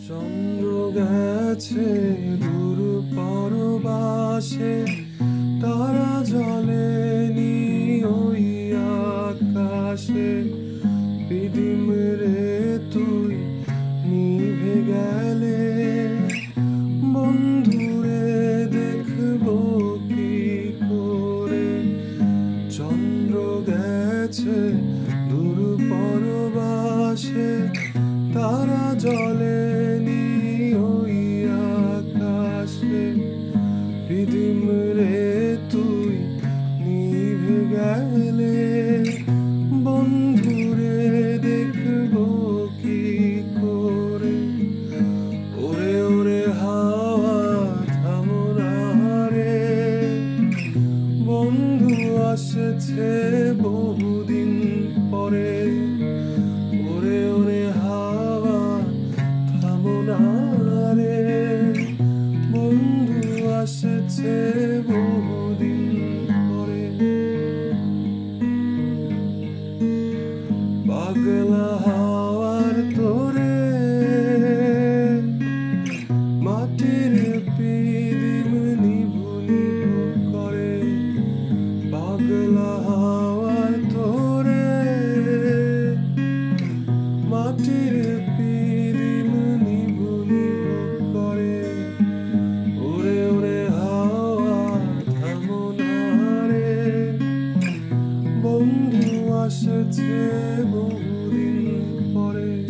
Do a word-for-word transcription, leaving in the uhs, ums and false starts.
চন্দ্র গেছে দূর পরবাসে, তারা জ্বলেনি ওই আকাশে। পিদিম রে তুই নিভে গেলে, বন্ধুরে দেখবো কি করে। চন্দ্র গেছে দূর পরবাসে, তারা জ্বলেনি ওই আকাশে। পিদিম রে তুই নিভে গেলে, বন্ধুরে দেখবো কি করে। ওরে ওরে হাওয়া থামো না রে, বন্ধু আসছে বহুদিন পরে। ওরে ওরে হাওয়া থামো না রে, বন্ধু আসছে বহুদিন পরে। পাগলা হাওয়ার তোরে মাটির পিদিম নিভু নিভু করে। পাগলা হাওয়ার তোরে মাটির পিদিম নিভু নিভু করে। ওরে ওরে হাওয়া থামো না রে, বন্ধু আসছে বহুদিন পরে।